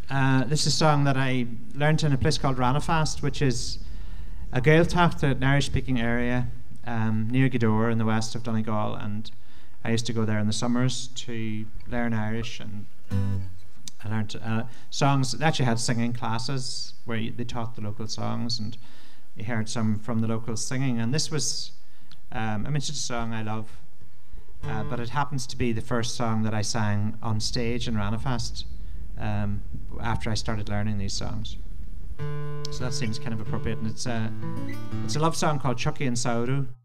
This is a song that I learned in a place called Ranafast, which is a Gaeltacht, an Irish-speaking area near Gweedore in the west of Donegal, and I used to go there in the summers to learn Irish, and I learned songs. They actually had singing classes where they taught the local songs, and you heard some from the locals singing. And this was, it's just a song I love, but it happens to be the first song that I sang on stage in Ranafast after I started learning these songs. So that seems kind of appropriate, and it's a love song called Chucky and Sauru.